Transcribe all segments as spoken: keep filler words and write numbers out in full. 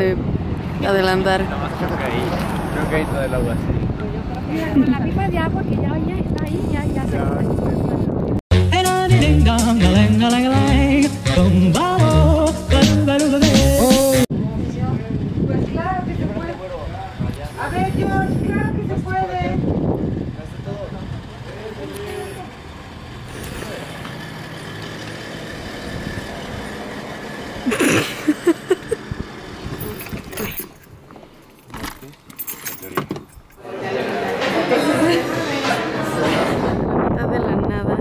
de adelantar. Creo que ahí, creo que ahí todo el agua así. Con la pipa de agua que ya, ya está ahí, ya, ya se Pues claro que se puede. A ver, George, claro que se puede. A mitad de la nada,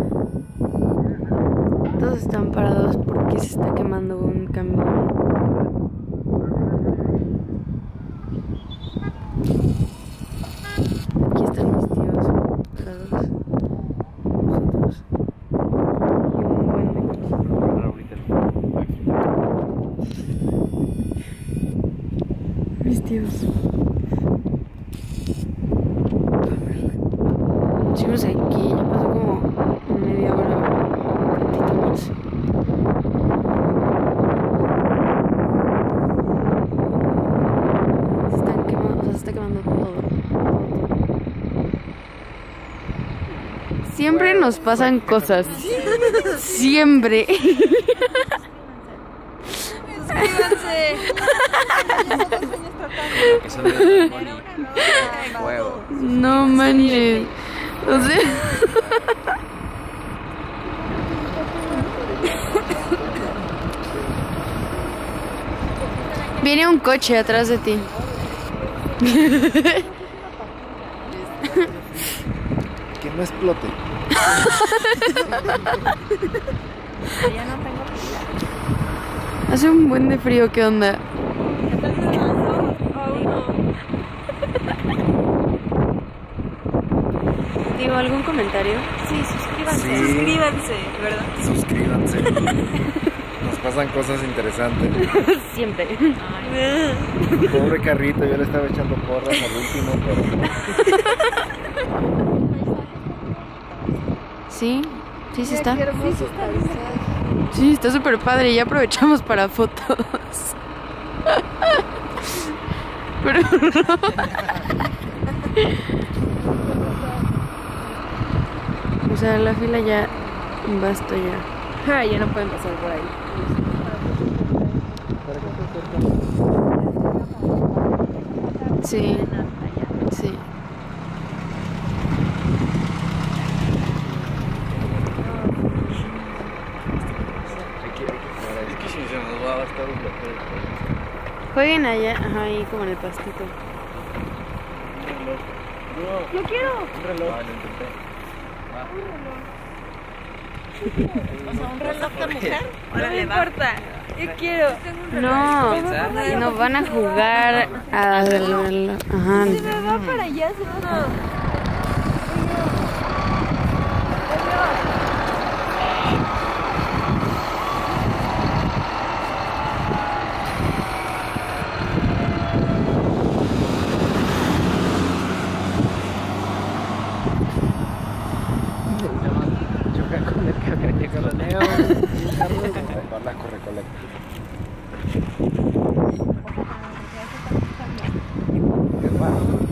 todos están parados porque se está quemando un camión. Aquí están mis tíos parados, nosotros y un buen de mis tíos. Seguimos aquí, ya pasó como media hora, un poquito más. Se están quemando, o sea, se está quemando todo. Siempre nos pasan cosas. Siempre. Suscríbanse. Que son de huevo. No manches. O sea. Viene un coche atrás de ti. Que no explote. Ya no tengo pila. Hace un buen de frío, ¿qué onda? Digo, ¿algún comentario? Sí, suscríbanse. Sí. Suscríbanse, ¿verdad? Suscríbanse. Nos pasan cosas interesantes. Siempre. Pobre carrito, yo le estaba echando porras al último, pero... Sí, sí, sí está. Sí, está súper padre y ya aprovechamos para fotos. Pero no. O sea, la fila ya basta ya. Ah, ya no pueden pasar por ahí. Sí, sí. Es que si se nos va a bastar un bloqueo. Jueguen allá, ajá, ahí como en el pastito. Yo quiero. Un reloj. Ah, lo intenté. O sea, un reloj de mujer. No me importa. Yo quiero. No, no van a jugar a... Ajá. Se me va para allá, se me va. Choca con el camión, llega la neo. La corre, colecta. Qué raro.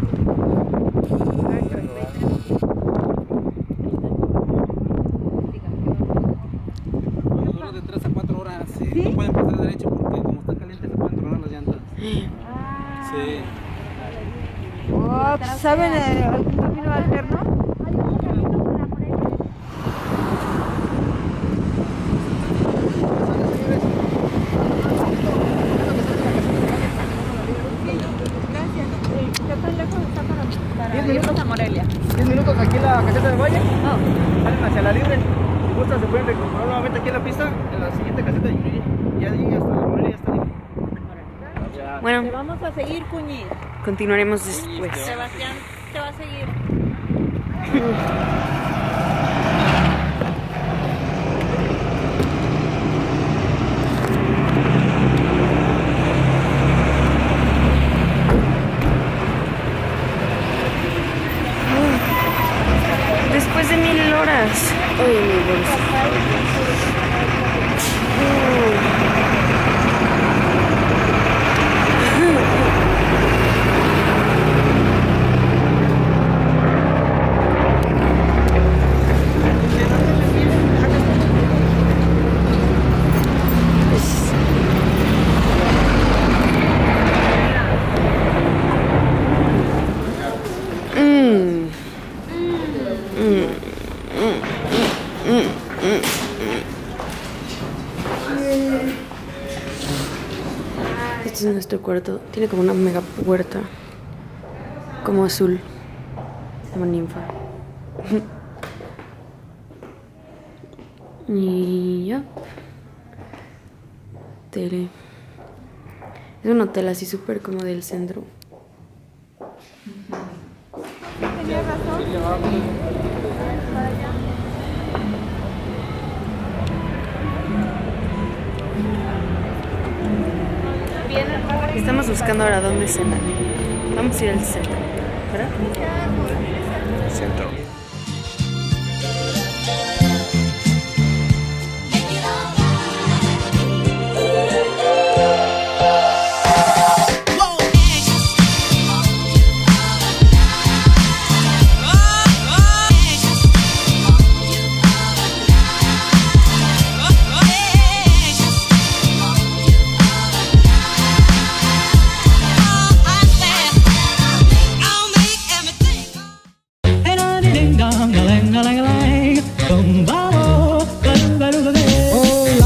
Dura de tres a cuatro horas, sí. ¿Sí? No pueden pasar derecho porque como están calientes se pueden tronar las llantas. Ah. Sí. Oh, ¿saben eh, algún camino alterno? ¿Qué tan lejos está para, para irnos a Morelia? diez minutos aquí en la caseta del Valle. Oh. Salen hacia la libre. Si gustan, se pueden recuperar nuevamente aquí en la pista. En la siguiente caseta y ya llegué hasta la Morelia, ya está libre. Bueno, Te vamos a seguir, Cuñi. continuaremos después. Sebastián te va a seguir. Después de mil horas. Ay, mi bolsa. Uh. Este es nuestro cuarto. Tiene como una mega puerta. Como azul. Como ninfa. Y ya. Tele. Es un hotel así súper como del centro. Tenía razón. Estamos buscando ahora dónde cenar. Vamos a ir al centro, ¿verdad? Centro.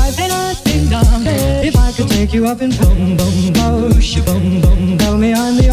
You up and boom, boom, boom, boom, boom, tell me I'm the